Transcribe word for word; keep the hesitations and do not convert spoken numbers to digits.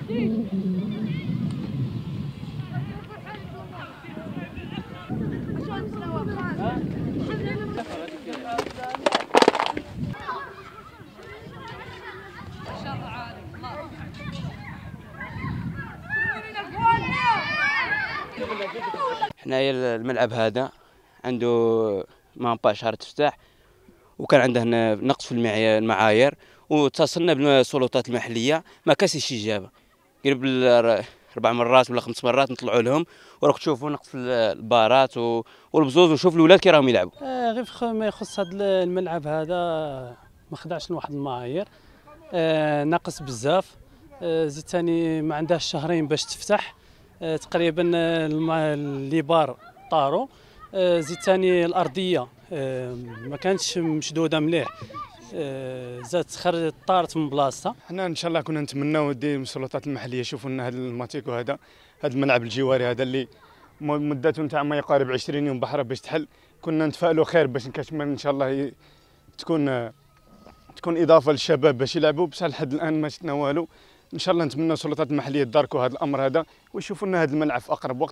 حنايا الملعب هذا عنده مامبا شهر تفتح، وكان عنده نقص في المعايير، واتصلنا بالسلطات المحليه ما كاش استجابه. قريب اربع مرات ولا خمس مرات نطلعوا لهم وراك تشوفوا نقص في البارات والبزوز، ونشوف الاولاد كي راهم يلعبوا. آه غير ما يخص هذا الملعب هذا ما خدعش لواحد المعايير، آه ناقص بزاف. آه زيد ثاني ما عندهاش شهرين باش تفتح، آه تقريبا اللي بار طاروا. آه زيد ثاني الارضيه آه ما كانتش مشدوده مليح، آه زاد خرجت طارت من بلاصتها. حنا ان شاء الله كنا نتمناو دي السلطات المحليه يشوفوا لنا هذا الماتيكو هذا هذا الملعب الجواري هذا اللي مدته نتاع ما يقارب عشرين يوم بحر باش تحل. كنا نتفائلوا خير باش نكتمل ان شاء الله تكون تكون اضافه للشباب باش يلعبوا، بصح لحد الان ما شفنا والو. ان شاء الله نتمنى السلطات المحليه تداركوا هذا الامر هذا ويشوفوا لنا هذا الملعب في اقرب وقت.